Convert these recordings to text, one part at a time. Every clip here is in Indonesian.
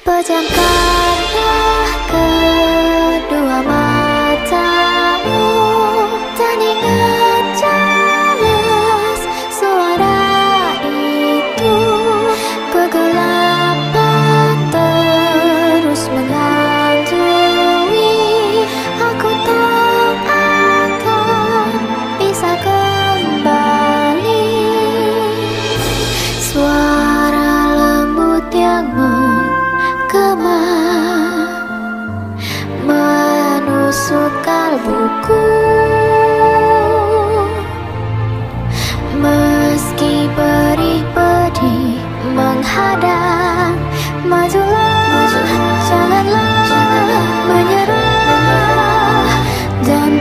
Pejamkanlah kedua matamu dan ingat jelas suara itu. Kegelapan terus menghantui aku, tak akan bisa kembali. Suara lembut yang menggema menusuk kalbuku, meski perih pedih menghadang. Majulah, janganlah menyerah, dan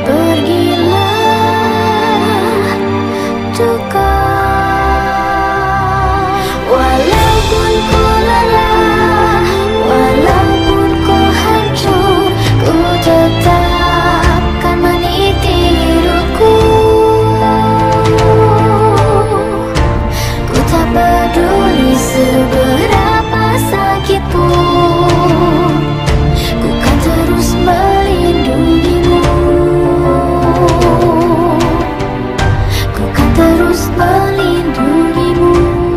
pergilah duka. Walaupun ku lelah, walaupun ku hancur, ku tetap kan meniti hidupku. Ku tak peduli seberapa sakit pun, ku kan terus melindungimu. Ku kan terus melindungimu.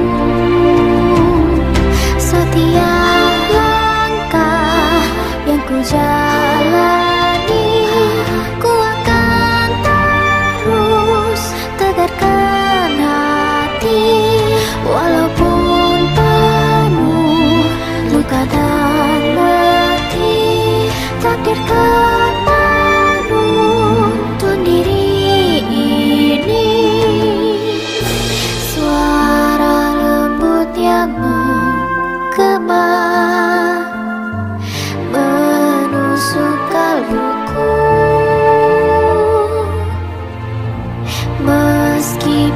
Setiap langkah yang ku jalani, ku akan terus tegarkan hati. Walaupun penuh luka dan letih, takdirkan menuntun diri ini. Suara lembut yang menggema menusuk kalbuku, meski